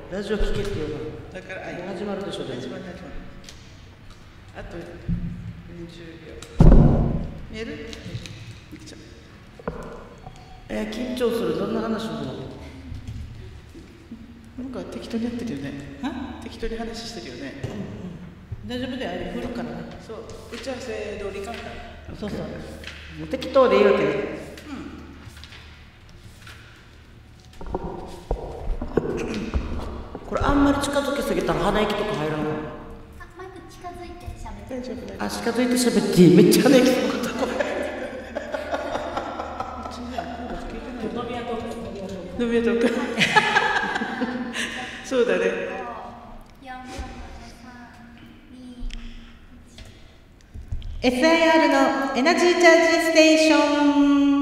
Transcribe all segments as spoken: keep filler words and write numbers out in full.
ラジオ聞けっていうのだから、 もう始まるでしょ。 始まる始まる。あとにじゅうびょう。見える？みきちゃん。 えー、緊張する。どんな話するの？ なんか適当にやってるよね。適当に話してるよね。 うんうん、大丈夫だよ。あれ振るからね。 そう。打ち合わせ通りかんから。 そうそう。もう適当でいいわけね。これあんまり近づきすぎたら鼻息とか入らない。 あ、マイク近づいて喋って。 大丈夫。 あ、近づいて喋っていい。めっちゃ鼻息すること。 飲み屋とか。そうだね。 エスアイアール のエナジーチャージステーション。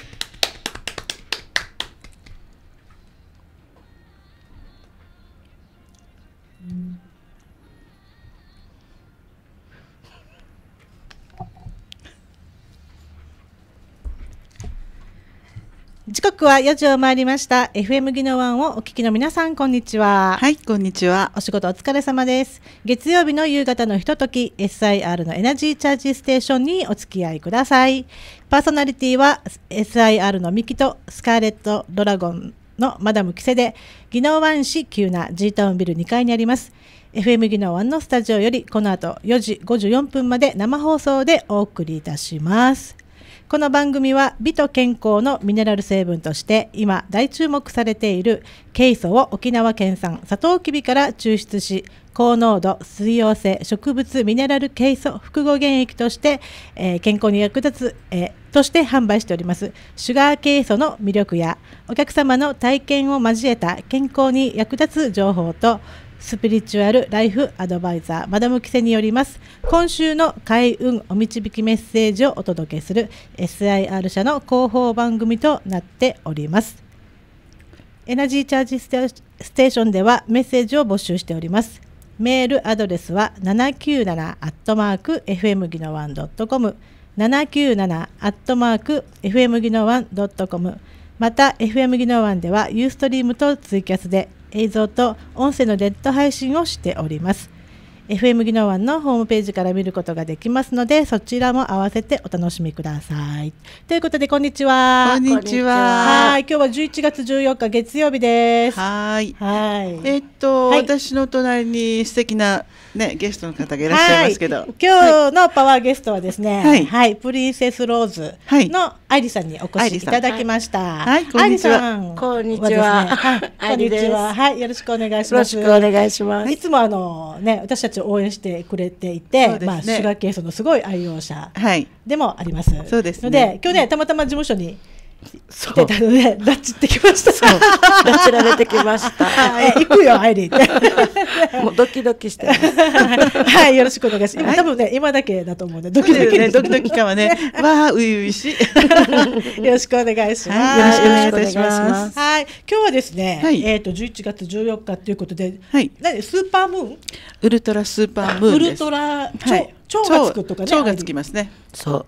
時刻はよじを回りました。 エフエム ギノワンをお聞きの皆さん、こんにちは。 はい、こんにちは。 お仕事お疲れ様です。月曜日の夕方のひととき、 エスアイアール のエナジーチャージステーションにお付き合いください。パーソナリティは エスアイアール のミキとスカーレットドラゴンのマダムキセで、宜野湾市急な G タウンビルにかいにあります エフエム 宜野湾のスタジオより、この後よじごじゅうよんぷんまで生放送でお送りいたします。この番組は美と健康のミネラル成分として今大注目されているケイ素を沖縄県産サトウキビから抽出し、高濃度水溶性植物ミネラルケイ素複合原液として、えー、健康に役立つ、えー、として販売しておりますシュガーケイ素の魅力やお客様の体験を交えた健康に役立つ情報と、スピリチュアルライフアドバイザーマダムキセによります今週の開運お導きメッセージをお届けする エスアイアール 社の広報番組となっております。エナジーチャージステーションではメッセージを募集しております。メールアドレスは ななきゅうなな アットマーク エフエム ギノワン ドットコム ななきゅうなな アットマーク エフエム ギノワン ドットコム。 また エフエム ギノワンではユーストリームとツイキャスで映像と音声のネット配信をしております。 エフエム 宜野湾のホームページから見ることができますので、そちらも合わせてお楽しみください。ということで、こんにちは。 こんにちは。 はい、今日はじゅういちがつじゅうよっか月曜日です。 はい。 はい。 えー、っと、はい、私の隣に素敵なねゲストの方がいらっしゃいますけど、はい、 今日のパワーゲストはですね、はい、はい、プリンセスローズの愛理さんにお越しいただきました。 はい、こんにちは。 こんにちは。 こんにちは。はい、よろしくお願いします。 よろしくお願いします。 いつもあのね、私たちを応援してくれていて、ね、まあシュガーケイ素のすごい愛用者でもあります。 そうですね。 ので今日ね、たまたま事務所に来てたので拉致ってきました。 拉致られてきました。 行くよ愛理。 もうドキドキしてます。 はい、よろしくお願いします。多分ね、今だけだと思うんでドキドキね、ドキドキ感はね、わあ、ういういしい。 よろしくお願いします。 よろしくお願いいたします。 はい、今日はですね、えっとじゅういちがつじゅうよっかということで、何スーパームーン？ ウルトラスーパームーンです。 ウルトラ超がつくとかね。 超がつきますね。 そう。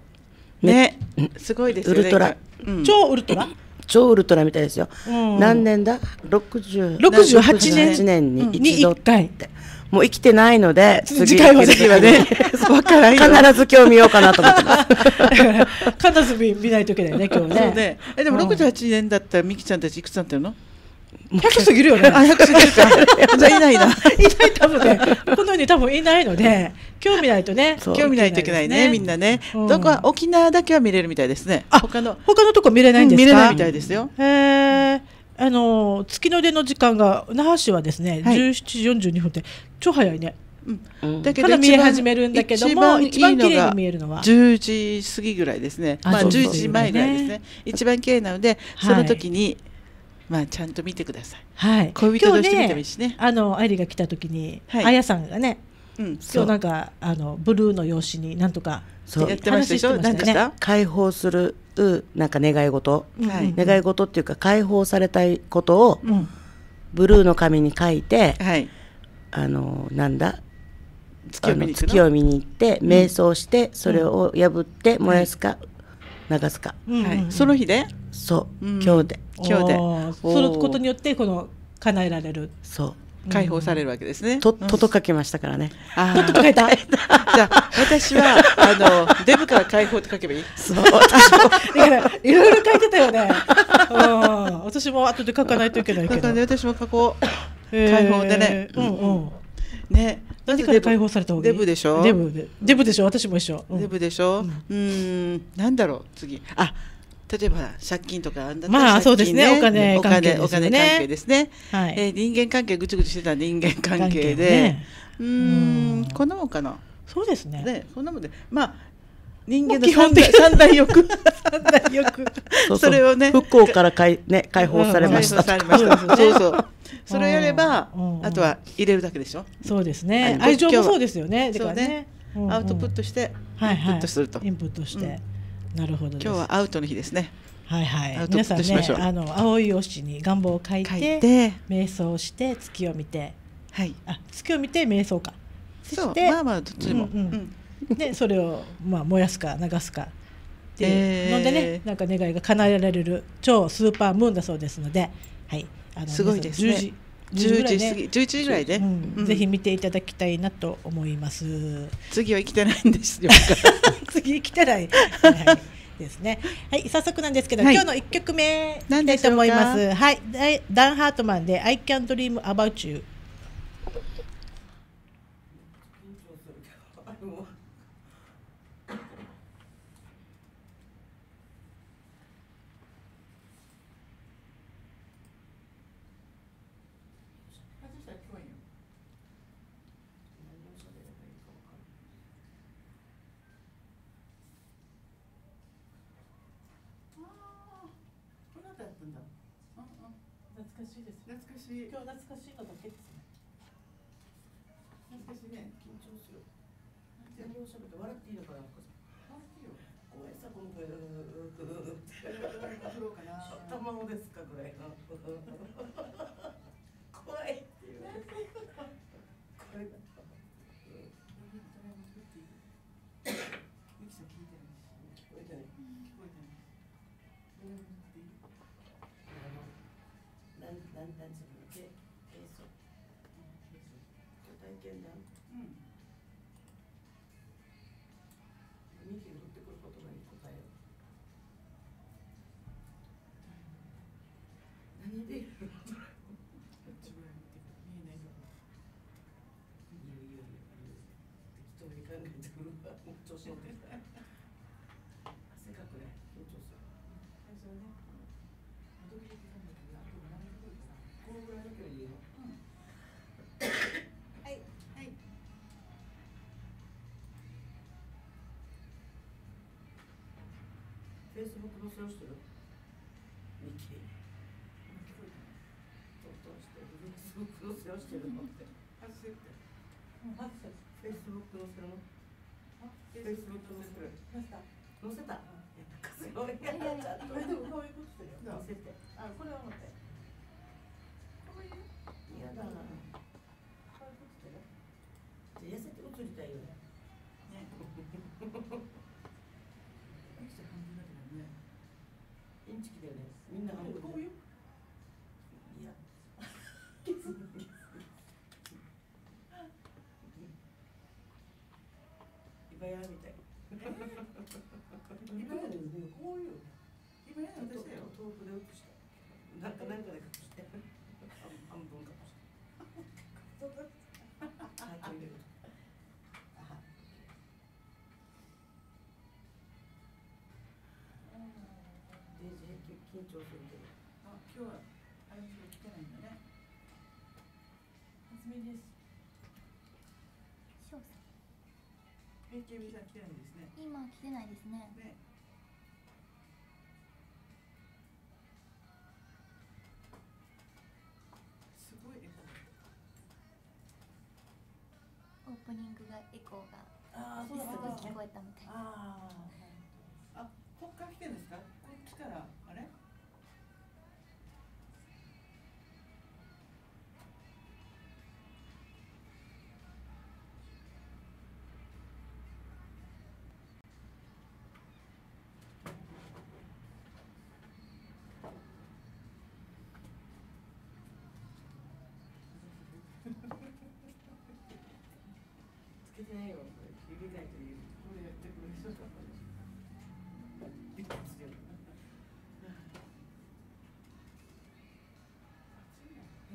ね、すごいですよね。 ウルトラ。 超ウルトラ？ 超ウルトラみたいですよ。何年だ？ろくじゅうはちねんに一度って。 もう生きてないので、 次回は次はね、 必ず今日見ようかなと思ってます。 必ず見ないといけないね、今日ね。 え、でもろくじゅうはちねんだったらミキちゃんたちいくつなってるの？ ひゃく過ぎるよね。 あ、ひゃく過ぎるか。じゃあいないな。いない多分ね。このように多分いないので、今日見ないとね。 今日見ないといけないね、みんなね。どこ沖縄だけは見れるみたいですね。 他の他のとこ見れないんですか？ 見れないみたいですよ。 へえ。あの月の出の時間が那覇市はですね、じゅうしちじよんじゅうにふんって超早いね。 だけど見え始めるんだけども、一番綺麗に見えるのはじゅうじ過ぎぐらいですね。まあじゅうじまえぐらいですね。一番綺麗なので、その時にまあちゃんと見てください。 はい。 恋人として見てもいいしね。 あの愛理が来た時に、あやさんがね、今日なんかあのブルーの用紙になんとかやってましたでしょ。何でした？ 解放するなんか願い事、願い事っていうか解放されたいことをブルーの紙に書いて、あのなんだ月を見に行って瞑想してそれを破って燃やすか流すか。 その日で？ そう、今日で。 今日で。 そのことによってこの叶えられる。 そう解放されるわけですね。 と、とと書きましたからね。 あとっとと書いた。 じゃあ私はあのデブから解放って書けばいい。 そう、私もだからいろいろ書いてたよね。うん、私も後で書かないといけないけど。 だからね、私も書こう。解放でね。 うんうん。 ね。 何から解放された方がいい？ デブでしょ。 デブで、デブでしょ。私も一緒。 デブでしょ。うん、なんだろう次。あ、例えば借金とかあんだったら、 まあそうですね。お金関係お金関係ですね。 はい。 え人間関係ぐちぐちしてた人間関係で、うん、こんなもんかな。 そうですね。 ね、こんなもんで、まあ人間の三大三大欲、 三大欲、 それをね、 不幸から解ね解放されました。 そうそう。それをやれば、あとは入れるだけでしょ。 そうですね。愛情もそうですよね。 そうね。アウトプットしてインプットすると。 インプットして。なるほど。 今日はアウトの日ですね。 はいはい。皆さんね、あの青い用紙に願望を書いて、瞑想して月を見て、はい。あ、月を見て瞑想か。 そう。まあまあどっちでも。 で、それをまあ燃やすか流すか。で、のでね、なんか願いが叶えられる超スーパームーンだそうですので、はい。 あのすごいですね。じゅうじ過ぎ、じゅういちじぐらいで、 ぜひ見ていただきたいなと思います。 次は生きてないんですよ。 次生きてない。ですね。はい、早速なんですけど、今日の一曲目いきたいと思います。はい、ダン・ハートマンで I Can Dream About You。懐かしいです。 懐かしい。 今日懐かしいのだけですね。 懐かしいね。緊張する。何を喋って笑っていいのかな。笑っていいよ。怖いさこの声。うううう。振ろうかな。頭のですかぐらいの。怖いっていう。これが。ミキさん聞いてる。聞こえてない。聞こえてない。なんなんなんつうのけ、えそう。体験談。うん。ミキが降ってくる言葉に答えよう。何で？こっちぐらい見て見えないの。いいよいいよいいよ。適当に考えてくるわ。もう調子乗ってきた。汗かくね。緊張する。最初はね。ドキドキなんだけど、あと何分かな。このぐらいの距離でいいの。うん。はいはい。フェイスブック載せをしてる。ミキ。聞こえた。トントンしてフェイスブック載せをしてるのって。外せって。フェイスブック載せるの。フェイスブック載せる。載せた。載せた。すごい。いやいやいや。でもこういうことしてるよ。載せて。あ、これは待って。こういう。いやだな。こういうことしてる。じゃ痩せて映りたいよね。ね。インチキだよね。みんながこういう。いや。今やみたい。今やでね、こういう。今や私だよ。遠くで映した。なんかなんかで隠して。半分隠して。はい、入れる。あは。デイジー緊張するけど。あ、今日はあれ来てないんだね。初めです。 翔さん。 エーケービー さん来てないんですね。 今来てないですね。 ね。すごいエコー。 オープニングがエコーがああ、 すごい聞こえたみたい。 ああ。あ、こっから来てるんですか。こっちからあれ。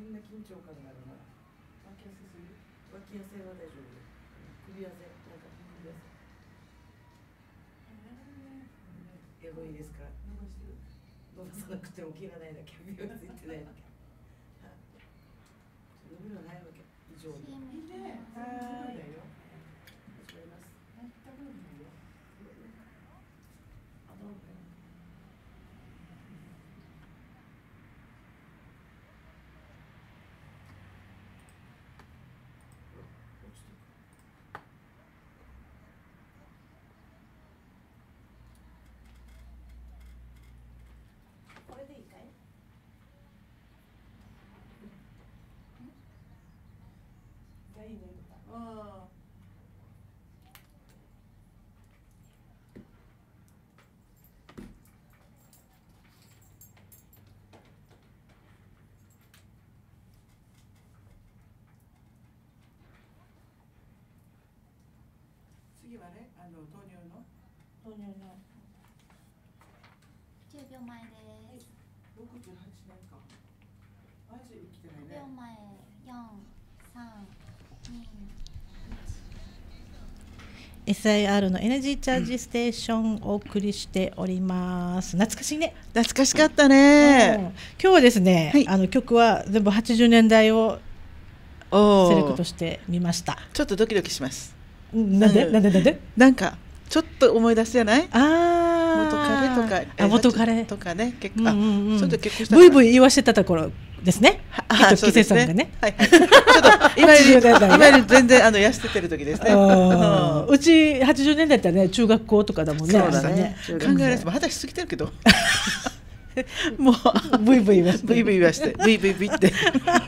変な緊張感があるな。脇汗する？脇汗は大丈夫。首汗、なんか首汗。エゴいいですか？伸ばしてる。伸ばさなくても気がないだけ、美容ついてないだけ。伸びるのないわけ。以上に。いいね。はい。始めます。全く伸びないよ。あ、どうも。 これでいいかい？いいね。 ああ。次はね、あの豆乳の豆乳のじゅうびょうまえです。 ろくじゅうはちねんか。マジ生きてないごびね。 ょうまえ、よん、さん、に、 エスアイアール のエナジーチャージステーションをお送りしております。懐かしいね。 懐かしかったね。 うん、今日はですね、はい、あの曲は全部はちじゅうねんだいをセレクトしてみました。 ちょっとドキドキします。 なんで、うん、なんでなんでなんかちょっと思い出すじゃない？ あ元彼とか、 あ元彼とかね、結構、うんうん、 ちょっと結婚したブイブイ言わしてた頃ですね。きっとキセさんがね。 はいはい。ちょっと今より今より全然あの痩せてる時ですね。 うちはちじゅうねんだいだったらね、中学校とかだもんね。 そうだね。考えられても二十歳過ぎてるけど。もうブイブイ言わして、 ブイブイ言わして、ブイブイブイって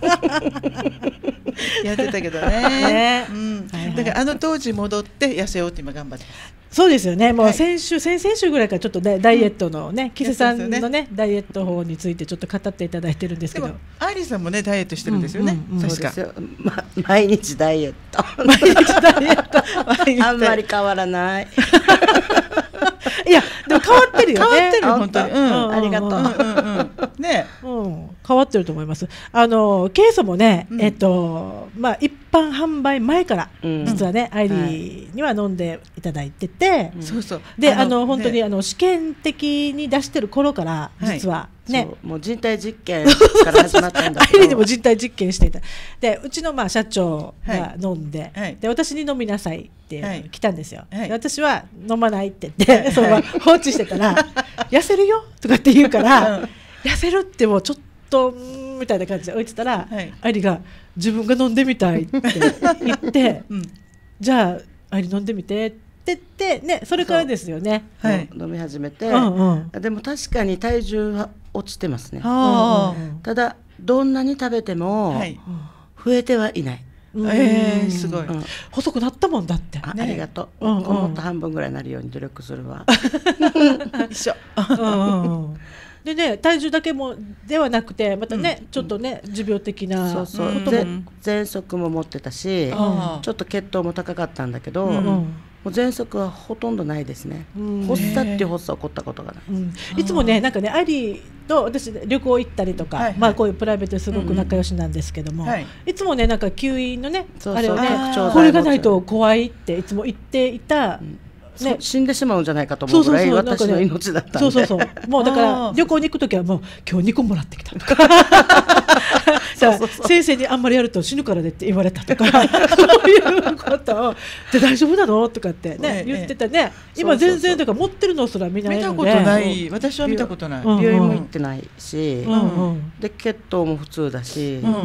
やってたけどね。うん。だからあの当時戻って痩せようって今頑張ってます。 そうですよね。もう先週、はい、先々週ぐらいからちょっとダイエットのね、キセさんのね、ダイエット法についてちょっと語っていただいてるんですけど。 アイリーさんもねダイエットしてるんですよね。確か。 ま、毎日ダイエット。 毎日ダイエット。 あんまり変わらない。 いやでも変わってるよね。 変わってる本当に。うん、 ありがとう。うんうんうん、ね、 うん、変わってると思います。あのケイ素もね、うん、えっとまあ一般販売前から、うん、実はね、アイリーには飲んでいただいてて、 うん、そうそう。 であの、あの本当に、ね、あの試験的に出してる頃から実は、はいね、 もう人体実験から始まったんだけどアイリーでも人体実験していた。でうちのまあ社長が飲んで、はい、で私に飲みなさいって来たんですよ、はい、で私は飲まないって言って、はい、そのまま放置してたら痩せるよとかって言うから、うん、痩せるってもうちょっとみたいな感じで置いてたら、はい、アイリーが自分が飲んでみたいって言って、うん、じゃあアイリー飲んでみてって言ってね、それからですよね、 はい、飲み始めて、うんうん、でも確かに体重は落ちてますね、うんうん、ただどんなに食べても増えてはいない、 はい、えー、すごい、うん、細くなったもんだって、 あ、ね、ありがとう、うんうん、もっと半分ぐらいになるように努力するわ一緒うんうんでね、体重だけもではなくてまたね、うん、ちょっとね持病的なそうそう、うん、喘息も持ってたし、うん、ちょっと血糖も高かったんだけど、うん、もう喘息はほとんどないですね、うん、発作っていう発作起こったことがない、うん、 いつもねなんかねアイリーと私旅行行ったりとか、はいはい、まあこういうプライベートですごく仲良しなんですけども、うんはい、いつもねなんか吸引のねそうそうあれをねこれがないと怖いっていつも言っていた、うんね、死んでしまうんじゃないかと思うぐらい私の命だったんで、 そうそうそうもうだから旅行に行くときはもう今日にこもらってきたとかそうそうそう先生にあんまりやると死ぬからでって言われたとかそういうことをで大丈夫なのとかってね、ね言ってたね、今全然だから持ってるのすら見ないので見たことない、私は見たことない、 病院も行ってないし、うんうん、で血糖も普通だし、うん、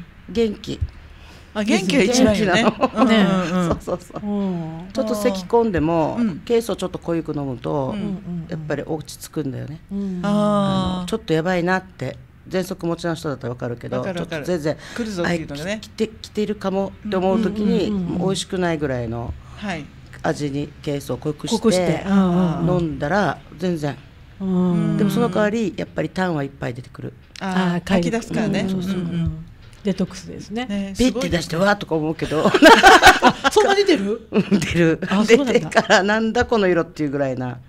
元気あ元気が一番いいね。 そうそうそう。ちょっと咳込んでも、ケイ素ちょっと濃ゆく飲むと、やっぱり落ち着くんだよね。あのちょっとやばいなって喘息持ちの人だったらわかるけど、ちょっと全然来るぞっていうのね。 来て来ているかもって思うときに美味しくないぐらいの味にケイ素を濃くして飲んだら全然。でもその代わりやっぱり痰はいっぱい出てくる。 ああ書き出すからね。 デトックスですね。 ねピッて出してわーとか思うけどそんなに出る？ 出る。出てからなんだこの色っていうぐらいな。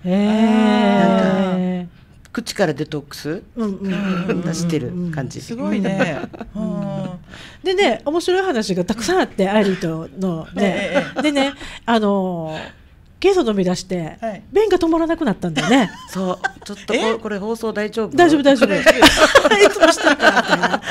なんか口からデトックス出してる感じ。 すごいね。 でね、面白い話がたくさんあって、アイリーとのね、でね、あのケイ素飲み出して、はい、便が止まらなくなったんだよね。 そう、ちょっとこれ、これ放送大丈夫？ 大丈夫大丈夫。いつもしてるからみたいな。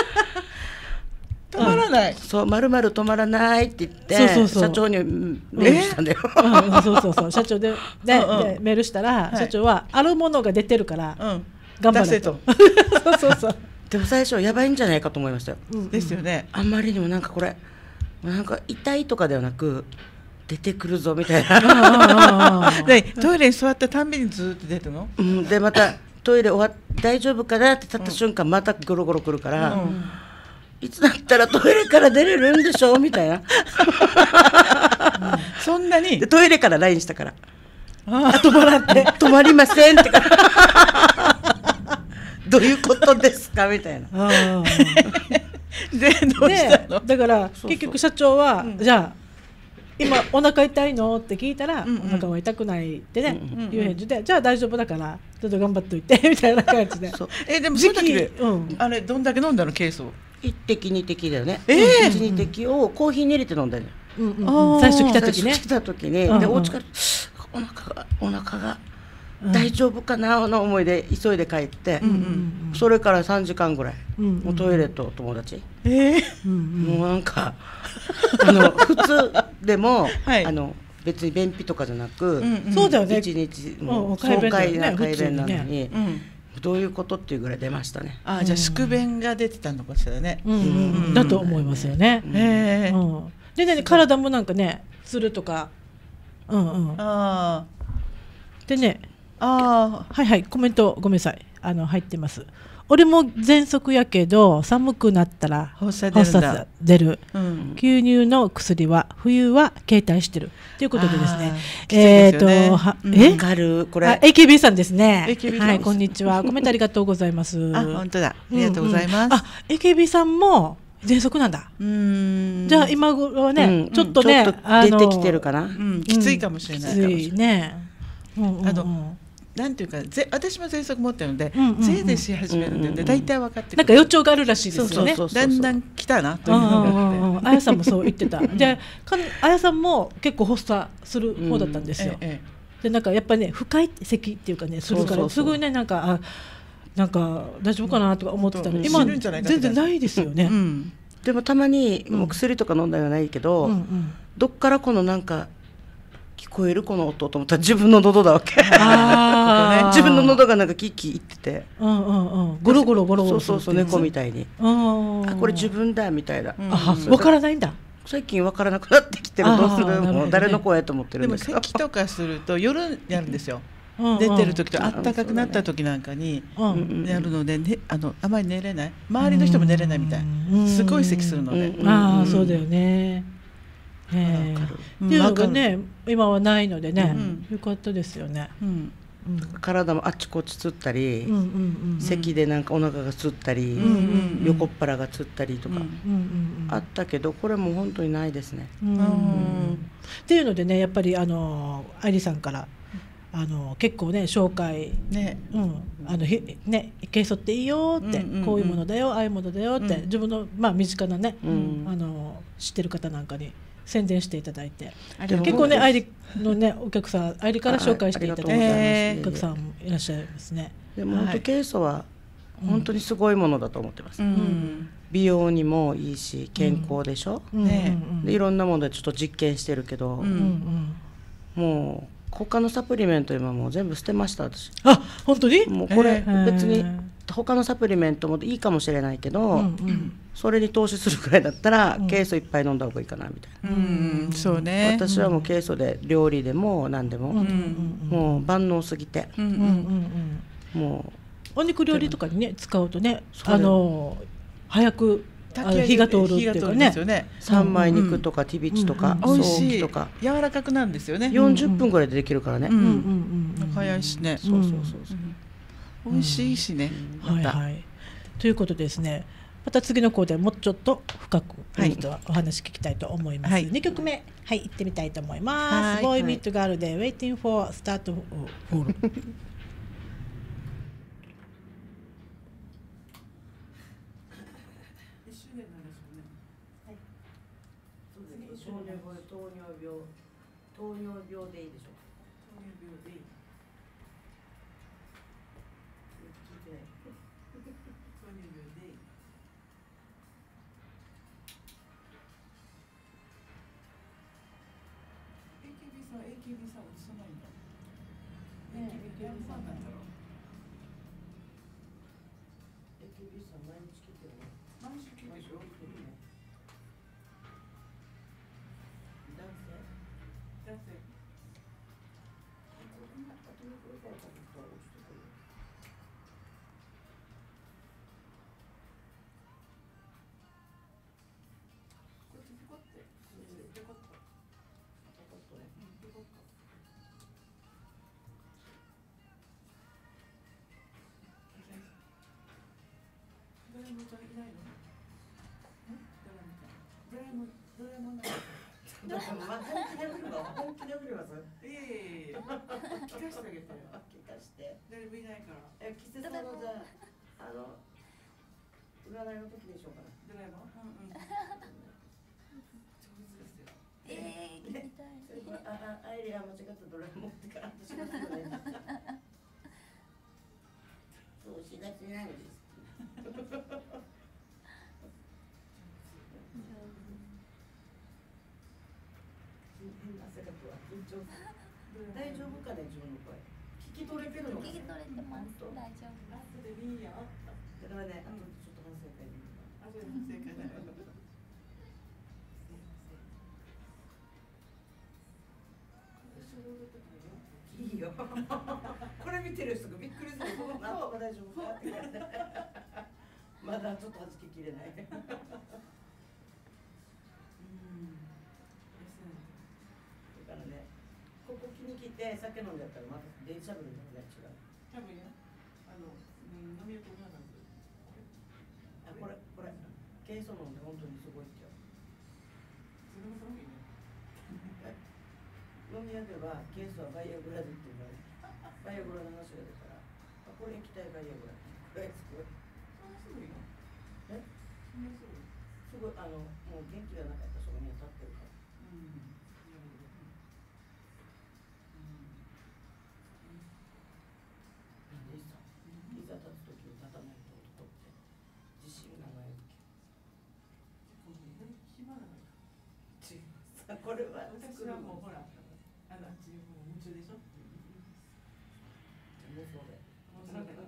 止まらない。 そう、まるまる止まらないって言って、 そうそうそう、 社長にメールしたんだよ。 うん、そうそうそう、社長で、で、うんうん、でメールしたら、はい、社長はあるものが出てるから、うん、頑張れと。そうそうそう。 でも最初やばいんじゃないかと思いましたよ。 うん、ですよね。 あんまりにもなんかこれ、なんか痛いとかではなく。出てくるぞみたいな。 でトイレに座ったたんびにずっと出てるの、 うん、でまたトイレ終わ大丈夫かなって立った瞬間、うん、またゴロゴロ来るから、うん、いつだったらトイレから出れるんでしょみたいな、うん、 そんなにでトイレから ライン したから、あ止まらんって止まりませんってどういうことですかみたいな。 でどうしたの？ だから結局社長は、うん、じゃあ今お腹痛いのって聞いたら、うんうん、お腹は痛くないってね、うんうん、いう返事で、じゃあ大丈夫だからちょっと頑張っといてみたいな感じで。 えでもその時で、うん、あれどんだけ飲んだのケイ素？ 一滴二滴だよね。えー、一二滴をコーヒーに入れて飲んだよ、 うんうんうん、最初来た時ね。 最初来た時に、うんうん、でお家からお腹がお腹が大丈夫かなの思いで急いで帰って、うんうんうん、それからさんじかんぐらい、うんうん、もうトイレと友達、 えー、 もうなんかあの普通でも、はい、あの別に便秘とかじゃなく、うんうん、 そうだよね、 いちにちもう爽快な快便なのに、ね、うん、どういうことっていうぐらい出ましたね。 あ、じゃあ宿便が出てたのかしらね、 うんうんうん、だと思いますよね、うんえーうん、でね、体もなんかねするとか、うんうん、あでね、あはいはい、コメントごめんなさい、あの入ってます。俺も喘息やけど寒くなったら発作出るんだ、 出る、うん、吸入の薬は冬は携帯してるということでですね、えっ、ー、と、うん、 えかるこれエーケービー さんですね。 エーケービー さん、はい、こんにちは、コメントありがとうございます。 あ、本当だ、ありがとうございます、うんうん、 あ エーケービー さんも喘息なんだ。うーん、じゃあ今頃はね、うん、ちょっとね、ちょっと出てきてるかな、うん、 きついかもしれないかもしれない、 きついね、うんうんうん、 あのなんていうか、ぜ私も喘息持ってるので、うんうんうん、ぜいぜいし始めるんで、大体分かってくる。 なんか予兆があるらしいですよね。 そうそうそうそう、だんだん来たなというのがあって、 あやさんもそう言ってた。で、あやさんも結構発作する方だったんですよ。うんええ、でなんかやっぱりね、深い咳っていうかね、するからすごいね、なんかあなんか大丈夫かなとか思ってたのに、今全然ないですよね。うん、 でもたまにもう薬とか飲んだりはないけど、うんうん、どっからこのなんか聞こえるこの音と思ったら自分の喉だわけ。あ自分の喉がなんかキッキーいってて、 うんうんうん、ゴロゴロゴロゴロ、 そうそうそう、猫みたいに、あこれ自分だみたいな、うん、 あ分からないんだ。 最近分からなくなってきてる。どうするもう誰の声と思ってるんだけど。 でも咳とかすると夜やるんですよ。うんうん、出てる時とあったかくなった時なんかにやるので、ね、あのあまり寝れない、周りの人も寝れないみたい、すごい咳するので、 うんうん、ああそうだよね。えー、っていうのがね今はないのでね、うん、よかったですよね、うんうん、体もあっちこっちつったり、うんうんうん、咳でなんかお腹がつったり、うんうんうん、横っ腹がつったりとか、うんうんうん、あったけどこれも本当にないですね、うんうん、 っていうのでね、やっぱりあの愛理さんからあの結構ね紹介ね、うん、あのひねケイ素っていいよって、うんうんうん、こういうものだよああいうものだよって、うん、自分のまあ身近なね、うん、あの知ってる方なんかに宣伝していただいて、結構ね愛理のねお客さん、愛理から紹介していただいてお客さんもいらっしゃいますね。 でも本当ケイ素は本当にすごいものだと思ってます、うん、美容にもいいし健康でしょ、うんね、でいろんなものでちょっと実験してるけど、うんうん、もう他のサプリメント今もう全部捨てました私。 あ、本当に？ もうこれ別に他のサプリメントもいいかもしれないけど、うんうん、それに投資するくらいだったら、うん、ケイ素いっぱい飲んだ方がいいかなみたいな、 うんうん、そうね、 私はもうケイ素で料理でも何でも、うんうんうん、もう万能すぎて、うんうんうん、もうお肉料理とかにね使うとね、あの早く火が通るっていうかね、 三枚肉とかティビチとか美味しいとか柔らかくなるんですよね。 よんじゅっぷんぐらいでできるからね、 早いしね、そうそうそうそう、美味しいしね、 はいはい。ということですね、また次のコーナーもうちょっと深くお話聞きたいと思います。にきょくめ、はい、行ってみたいと思います。ボーイミットガールで Waiting for Start Fall。 いっしゅうねんなんですよね。 そうです。糖尿病、糖尿病、糖尿病でいいでしょうか。糖尿病でいい。聞いてない。糖尿病でいい。エーケービー さんは エーケービー さん落ちそうないんだ。エーケービー さんなんだろう。エーケービー さん毎日来てるの。毎日来てるでしょ。男性。男性。こんな後の声が落ちてくる。こっちピコって。ピコッと。ピコッとね。ピコッと。ドラえもんちゃんいないの？ドラえもんちゃん。ドラえもん、ドラえもんないの？だからまあ本気で振るわ。本気で振ります。いやいやいや。聞かしてあげてよ。聞かして。誰もいないから。え、季節のじゃああの占いの時でしょうかな。ドラえもん。うんうん。上手ですよ。 ええ、聞きたい。 ああアイリア間違ったドラえもんってから私がすぐね。そうしがちなんです。変な汗かくわ。緊張。大丈夫かね、自分の声。聞き取れてるの？ 聞き取れてます。大丈夫。 後でいいよ。だからね、あとちょっと反省会でいいか。あ、そう反省会だよ。いいよ。これ見てる人がびっくりする。あ、大丈夫かって。まだちょっとはじききれない。うん。だからね、ここ気に来て酒飲んじゃったらまた電車ぶるのね、違う。多分ね、あの、飲み屋とかなんです。あ、これ、これ、ケイソ飲んで本当にすごいってよ。それもすごいね。飲み屋ではケースはバイアグラでって言われて、バイアグラの話が出たら、あ、これ液体バイアグラ。これすごい。そんなすごいの？え？そんなすごい。すごい、あの、もう元気がなかったそこには立ってるから。うん。なるほど。うん。なんでさ、いざ立つときに立たないと男って自信がないわけ。これ暇なのよ。違う。さ、これは私はもうほら。あの、あっちもう夢中でしょ。もうそうで。もうそうで。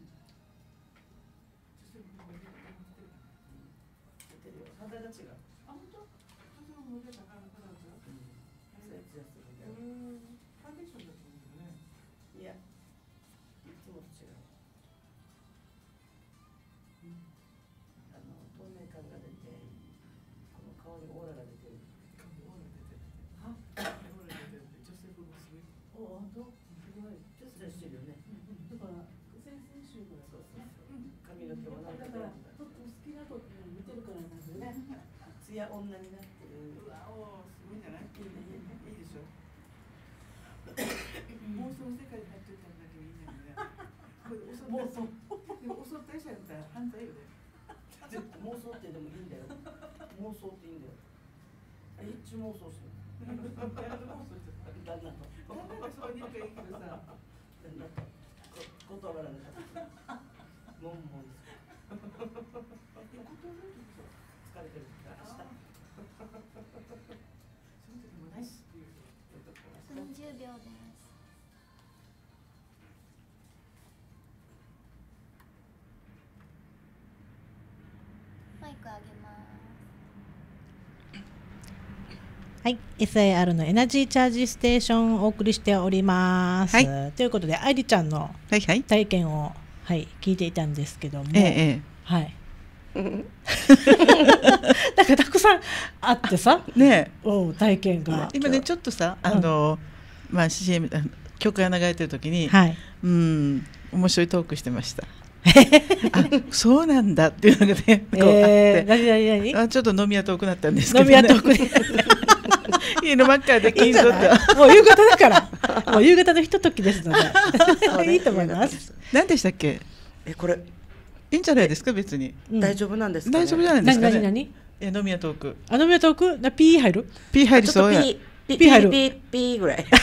出てるよ。肌が違う。あ、本当？とても出た肌が違う。うん。そうやつやつだよ。うん。ファンデーションだと思うよね。いや、いつもと違う。うん。あの透明感が出て、この顔にオーラが出てる。顔にオーラ出てる。は？オーラ出てる。女性風もすごい。お、本当？すごい。ちょっとしてるよね。だから先々週からそうそうそう。髪の毛もなんかだからちょっと好きな子って見てるからなんですよね。ツヤ女になってる。うわ、お、すごいんじゃない？いいね、いいでしょ。妄想の世界に入ってたんだけどいいんだけどね。これ妄想。でも襲ったりしたら犯罪よね。妄想ってでもいいんだよ。妄想っていいんだよ。あ、一致妄想してる。旦那と。旦那がそばにいるからいいけどさ。旦那と。断られた。もんもんです。え、断られると疲れてるから明日。その時もないしっていう。 さんじゅうびょうです。マイクあげます。 はい、エスアイアール のエナジーチャージステーションをお送りしております。はい、ということで、愛理ちゃんの体験を、はいはい、聞いていたんですけども、ええ、はい。なんかたくさんあってさ、ね、お体験が今ねちょっとさ、あの、うん、まあ シーエム 曲が流れてる時に、はい、うん面白いトークしてました。あ、そうなんだっていうのがね、こうあって、えー、何何何あちょっと飲み屋遠くなったんですけど、ね、飲み屋遠くで家の真っ赤でいいぞともう夕方だからもう夕方のひとときですのでいいと思います。 何でしたっけ？ えこれいいんじゃないですか別に、 うん、大丈夫なんですか、ね、 大丈夫じゃないですかね。 何何何え飲み屋トーク。 あ飲み屋トークな P 入る？ P 入りそうや。 ピーピー入る。 ピーピーぐらい。 ピーピ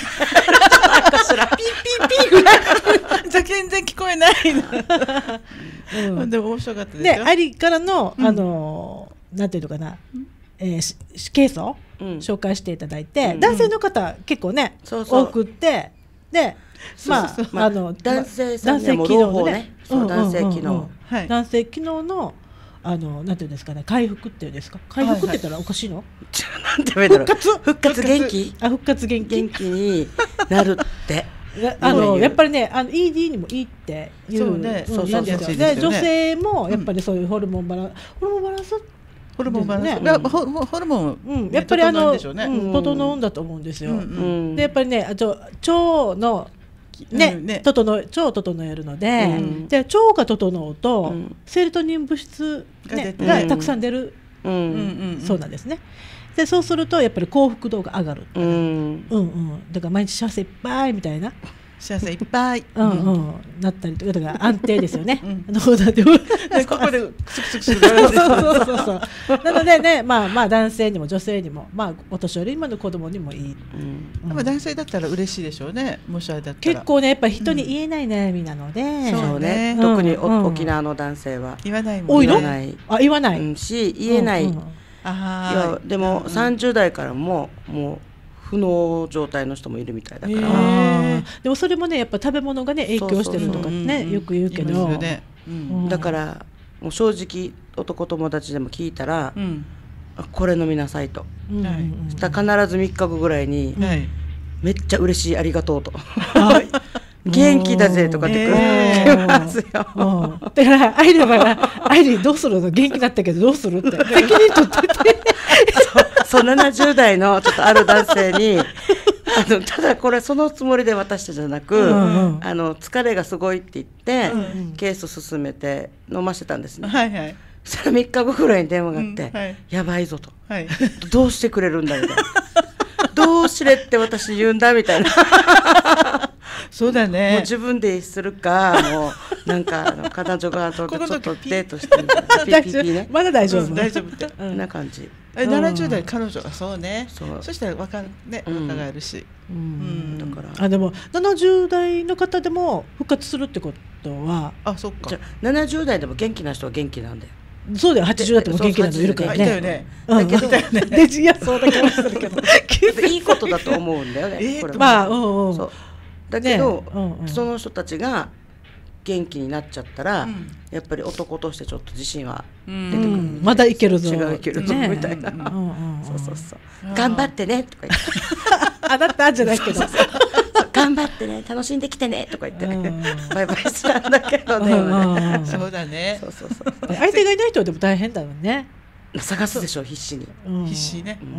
ーピーぐらい。じゃ全然聞こえない。でも面白かったですよ。 で、アリからのあのなんていうのかな、えケースを紹介していただいて、男性の方結構ね多くって、で、まああの男性さんでも朗報ね。男性機能。 男性機能のあのなんていうんですかね、回復っていうんですか、回復って言ったらおかしいの？ なんて言うんだろう。復活復活元気？ あ復活元気元気になるって。 あのやっぱりね、あの イーディー にもいいっていう。そうね。そうそうそう。で女性もやっぱりそういうホルモンバランス、ホルモンバランス、 ホルモンバランス、ホルモンうんやっぱりあの整うんだと思うんですよ。でやっぱりね、あと腸のね、整え腸を整えるので、うん、で腸が整うと、うん、セロトニン物質、ね、がたくさん出る、うん、そうなんですね。でそうするとやっぱり幸福度が上がる、うんうんうん、だから毎日幸せいっぱいみたいな、 幸せいっぱい、 うんうん、なったりとか、だから安定ですよね。 どうだってここでクスクスクスクそうそうそうそう。なのでね、まあまあ男性にも女性にも、まあお年寄り今の子供にもいい。 うん、男性だったら嬉しいでしょうね。もしあれだったら。 結構ねやっぱり人に言えない悩みなので、 そうね。特に沖縄の男性は言わないもん。 多いの？あ言わない。 し言えない。ああ。でも三十代からももう。不能状態の人もいるみたいだから、 えー、でもそれもねやっぱ食べ物がね影響してるとかねよく言うけど、 ねうん、だからもう正直男友達でも聞いたら、うん、これ飲みなさいと、うん、したら必ずみっかごぐらいに、うん、めっちゃ嬉しいありがとうと、はい、元気だぜとかってくるますよ。だからアイリはアイリどうするの元気だったけどどうするって責任取っててそうななじゅう代のちょっとある男性にあのただこれそのつもりで渡したじゃなく、うんうん、あの疲れがすごいって言って、うんうん、ケース進めて飲ませたんですね、はいはい、そしたらみっかごぐらいに電話があって、うんはい、やばいぞと、はい、どうしてくれるんだみたいなどうしれって私言うんだみたいなそうだね、 もう自分でするかもうなんかあの彼女がちょっとデートしてみたいなピーピーピーねまだ大丈夫、 うん、大丈夫って、 うん、な感じ。 ななじゅう代彼女がそうね、そう、そしたら分かるね、若返るし、うんうん、 だからあでもななじゅう代の方でも復活するってことは、 あそっか、じゃななじゅう代でも元気な人は元気なんだよ。 そうだよ、はちじゅう代でも元気な人いるからね。 だよね。 だけど、 デジやそうだけどいいことだと思うんだよね。 えこれまあ、うんうん、 そうだけど、ねうんうん、その人たちが元気になっちゃったら、うん、やっぱり男としてちょっと自信は出てくる、うん、 まだいけるぞ、 違ういけるぞ、ね、みたいな、そうそうそう、頑張ってねとか言ってあだったじゃないけど頑張ってね楽しんできてねとか言って、ね、バイバイしたんだけどねそうだね、 そうそうそう相手がいない人でも大変だよね、 探すでしょ必死に、 うん、必死ね、うんうん、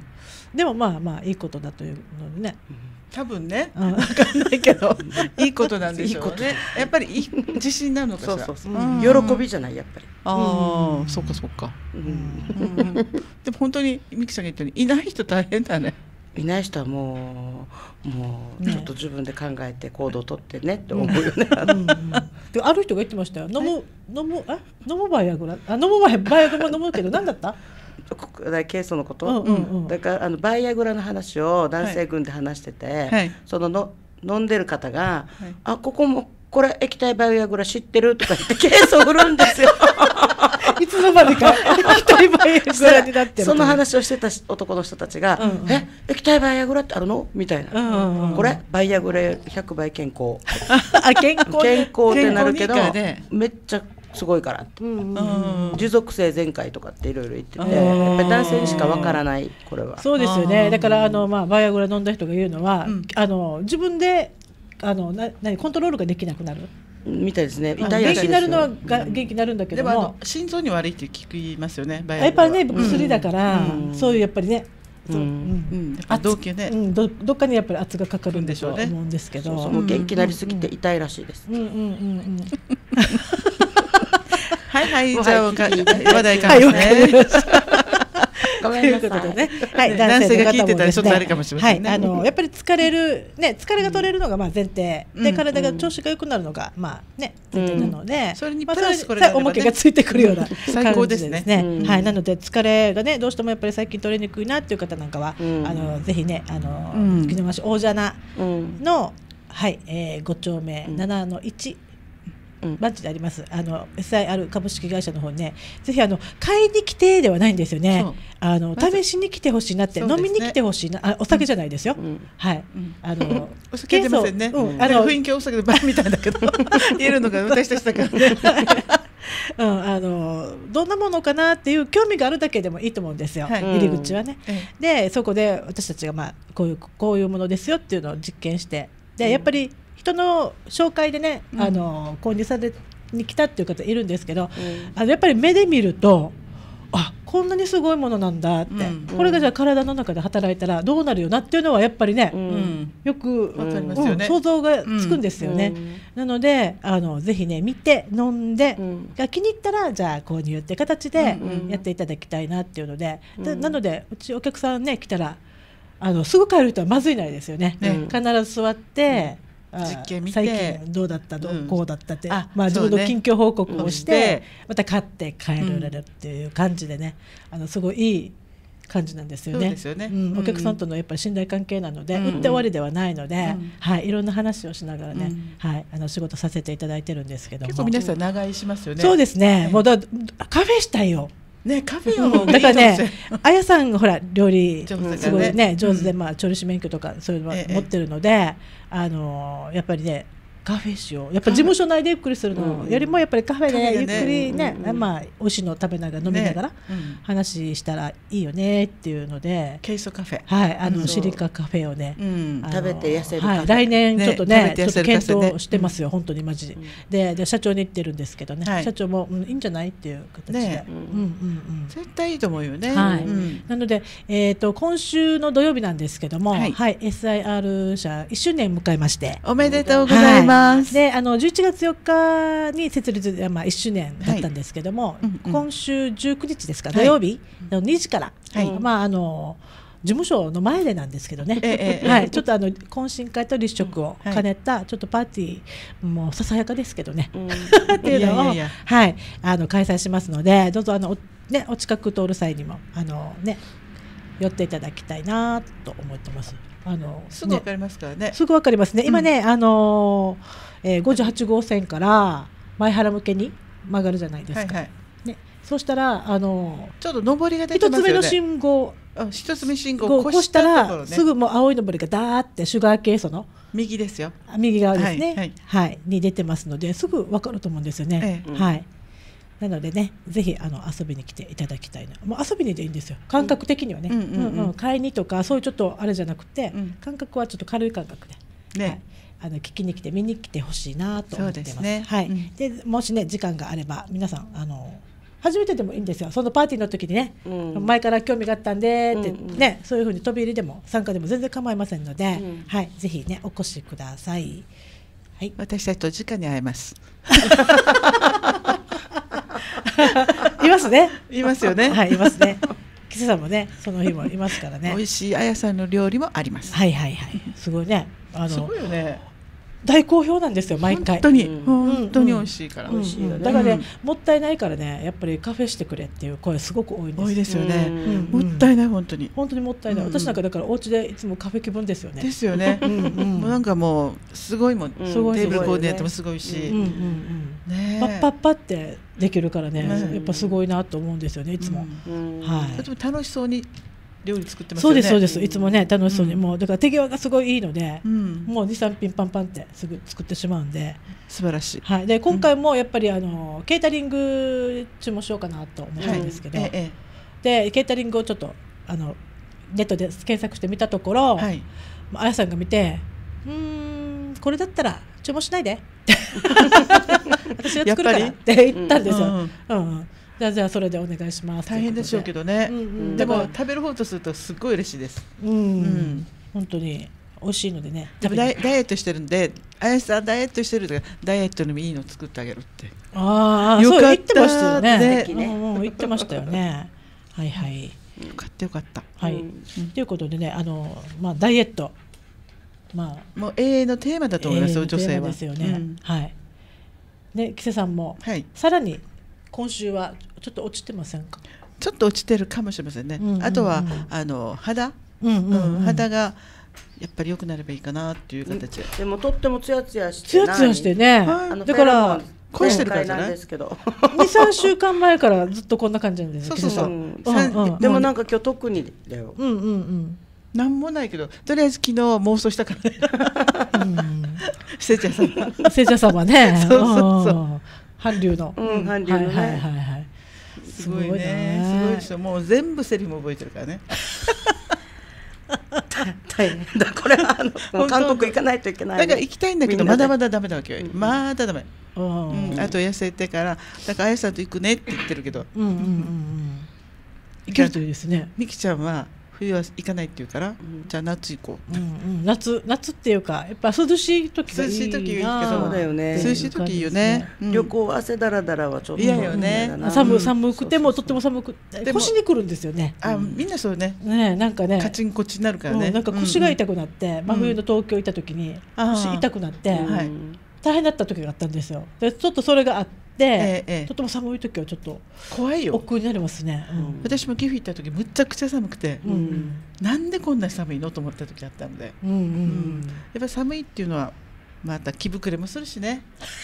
でもまあまあいいことだというのでね、 多分ね、分かんないけどいいことなんでしょうね。やっぱりいい自信なのかしら。そうそうそう、 うん、喜びじゃないやっぱり。 ああ、そっかそっか。うんうん、でも本当にミキさんが言ったようにいない人大変だね。 いない人はもうもうちょっと自分で考えて行動を取ってねって思うよね。 である人が言ってましたよ。飲む飲むあ飲むバイアグラあ飲むバイバイアグラも飲むけど何だった？ ケイ素のこと、うんうんうん、だからあのバイアグラの話を男性群で話してて、はい、そのの飲んでる方が、はい、あここもこれ液体バイアグラ知ってるとか言ってケースを振るんですよいつの間にか液体バイアグラになってるその話をしてた男の人たちが、うんうん、え液体バイアグラってあるのみたいな、うんうんうん、これバイアグラひゃくばい健康あ健康健康ってなるけどめっちゃすごいからって、うんうんうん、持続性全開とかっていろいろ言ってて、やっぱり男性にしかわからないこれは。 そうですよね。だからあの、まあ、バイアグラ飲んだ人が言うのは、うん、あの自分であのな何コントロールができなくなるみたいですね。 痛いやつですよ。元気になるのはが、うん、元気になるんだけども、でもあの心臓に悪いって聞きますよね。バイアやっぱりね薬だから、うん、そういうやっぱりね。そううんうん、動機ね、 うん、ど, どっかにやっぱり圧がかかるんでしょうと思うんですけど、 そうそうもう元気になりすぎて痛いらしいです。うんうんうんうんはいはい、じゃあ話題変わりますね。 ごめんなさい。 ということでね、はい、 男性が聞いてたらちょっとあれかもしれませんね。 はい、あのやっぱり疲れるね、疲れが取れるのがまあ前提で、体が調子が良くなるのがまあね前提なので、 それにプラスこれおまけがついてくるような最高ですね。 はい、なので疲れがねどうしてもやっぱり最近取れにくいなっていう方なんかは、あのぜひねあの月の町大蛇名のはいご丁目ななのいちバッジでありますあの エスアイアール 株式会社の方にね、ぜひあの買いに来てではないんですよね。あの試しに来てほしいなって、飲みに来てほしいな、あお酒じゃないですよ。はい、あのお酒出ませんね。あの雰囲気お酒でバーみたいだけど言えるのが私たちだからね。 うん、あのどんなものかなっていう興味があるだけでもいいと思うんですよ、はい、入り口はね、うん、でそこで私たちが、まあ、こういうこういうものですよっていうのを実験して、で、うん、やっぱり人の紹介でね、うん、あの購入されに来たっていう方いるんですけど、うん、あのやっぱり目で見るとあこんなにすごいものなんだって、うん、これがじゃあ体の中で働いたらどうなるよなっていうのはやっぱりね、うん、よく、わかりますよね、うん、想像がつくんですよね、うん、なのであのぜひね見て飲んで、うん、が気に入ったらじゃあ購入って形でやっていただきたいなっていうので、うん、でなのでうちお客さんね来たらあのすぐ帰る人はまずいないですよね、うん、必ず座って、うん実験見て最近どうだったどう、うん、こうだったって、まあ、自分の近況報告をして、ね、また買って帰られるっていう感じでね、うん、あのすごいいい感じなんですよね。お客さんとのやっぱり信頼関係なので、うん、売って終わりではないので、うんはい、いろんな話をしながらね、うんはい、あの仕事させていただいてるんですけども、 結構皆さん長居しますよね。 そうですね、はい、もうだカフェしたいよね、カフェの方がいいだからね、あやさんがほら料理すごいね上手で、まあ調理師免許とかそういうのは持ってるので、あのやっぱりねカフェしよう、やっぱ事務所内でゆっくりするのよりもやっぱりカフェでゆっくりね、まあ美味しいのを食べながら飲みながら話したらいいよねっていうので、 ケイソカフェ、 はい、あのシリカカフェをね食べて痩せるカフェ、 来年ちょっとねちょっと検討してますよ、本当にマジでで社長に言ってるんですけどね、社長もいいんじゃないっていう形で、 絶対いいと思うよね。 なのでえっと今週の土曜日なんですけども、はい エスアイアール 社いっしゅうねん迎えまして、 おめでとうございます。 であのじゅういちがつよっかに設立、まあ、いっしゅうねんだったんですけども、はいうんうん、今週じゅうくにちですか、土曜日のにじから、はいまあ、あの事務所の前でなんですけどね、ええはい、ちょっとあの懇親会と立食を兼ねたちょっとパーティーもうささやかですけどね、うん、っていうのをいやいやいや、はい、あの開催しますので、どうぞあの お,、ね、お近く通る際にもあの、ね、寄っていただきたいなと思ってます。あのすぐわかりますからね。 すぐわかりますね。今ね、うん、あのーえー、ごじゅうはちごうせんから前原向けに曲がるじゃないですか。はいはいね、そうしたらあのー、ちょっと上りが出てますよね。一つ目の信号、 一つ目信号を越したらすぐもう青い上りがダーってシュガーケイソの右ですよ。 右側ですね。はい、はいはい、に出てますので、すぐわかると思うんですよね。ええ、はい。なのでね、ぜひあの遊びに来ていただきたいな。もう遊びにでいいんですよ。感覚的にはね、うんうんうんうん、買いにとかそういうちょっとあれじゃなくて、うん、感覚はちょっと軽い感覚で、ね、はい、あの聞きに来て見に来てほしいなと思ってます。そうですね。はい。うん、でもしね時間があれば皆さんあの初めてでもいいんですよ。そのパーティーの時にね、うん、前から興味があったんでって、うんうん、ね、そういう風に飛び入りでも参加でも全然構いませんので、うん、はい、ぜひねお越しください。はい。 私たちと直に会えます。 いますね。 いますよね。 はい、いますね。キセさんもね、その日もいますからね。 美味しいあやさんの料理もあります。 はいはいはい。すごいね。あのすごいよね。 大好評なんですよ毎回。 本当に、うん、本当に美味しいから。美味しいよね。 だからね、うん、もったいないからね、やっぱりカフェしてくれっていう声すごく多いんです。 多いですよね。うん、もったいない本当に。 本当にもったいない。うん、私なんかだからお家でいつもカフェ気分ですよね。 ですよね。うんうん、もうなんかもうすごいもん。うん、すごいテーブルコーディネートもすごいし、うんうんうん、 ね、パッパッパってできるからね、うん、やっぱすごいなと思うんですよねいつも。うん、 はい。とても楽しそうに料理作ってますよね。 そうですそうです。いつもね楽しそうに、うん、もうだから手際がすごいいいので、うん、もうにさんぴんパンパンってすぐ作ってしまうんで素晴らしい。 はい。で今回もやっぱりあのケータリング注文しようかなと思ったんですけど、はい、ええ、でケータリングをちょっとあのネットで検索してみたところ、はい、あやさんが見て、うーんこれだったら注文しないで私が作るからって言ったんですよ。うんうんうん、じゃあじゃあそれでお願いします。 大変でしょうけどね、うんうん、でも食べる方とするとすっごい嬉しいです。うん、うん、 本当に美味しいのでね。 ダイ, ダイエットしてるんで、あやさんダイエットしてるとかダイエットにもいいの作ってあげるって。 ああ、よかった。そう言ってましたよね。ね、うんうん、言ってましたよね。はいはい。 よかったよかった。 はい。と、うん、いうことでね、あのまあダイエット、まあもう永遠のテーマだと思いますよ、女性は。 ですよね。うん、はい。で、キセさんも、 はい、 さらに今週はちょっと落ちてませんか？ ちょっと落ちてるかもしれませんね。うんうんうん、あとはあの肌、 うんうんうんうん、 肌がやっぱり良くなればいいかなっていう形で。 でもとってもツヤツヤして、 ツヤツヤしてね。 あのだから恋してるからじゃないですけど、 にさんしゅうかんまえからずっとこんな感じなんですよ。 そうそうそう。 うんうん、 でもなんか今日特にだよ。 うんうんうん。 なんもないけど、とりあえず昨日妄想したからね。せいちゃん様。 せいちゃん様ね。 そうそうそう。 韓流の。うん、韓流のね。はいはいはいはい。 すごいね。すごいですよ。もう全部セリフも覚えてるからね。 大変だ。これはあの韓国行かないといけない。 だから行きたいんだけどまだまだダメだわけよ。まだダメ。うん。あと痩せてからだからあやさんと行くねって言ってるけど。 うんうんうんうん。行けるといいですね。 みきちゃんは冬は行かないって言うから、じゃあ夏行こう。 うんうん、夏夏っていうかやっぱ涼しい時がいいな。 涼しい時いいけど、 そうだよね。 涼しい時いいよね。 旅行汗だらだらはちょっと嫌よね。 寒寒くてもとっても寒く腰にくるんですよね。 あ、みんなそうね。 ね、なんかね。 カチンコチになるからね。 なんか腰が痛くなって真冬の東京行った時に腰痛くなって大変だった時があったんですよ。でちょっとそれがあって。で、ええ、とても寒い時はちょっと怖いよ。 億劫になりますね、うん、 私も岐阜行った時むっちゃくちゃ寒くて、うん、なんでこんなに寒いのと思った時あったので、うんうんうん、やっぱり寒いっていうのはまた気膨れもするしね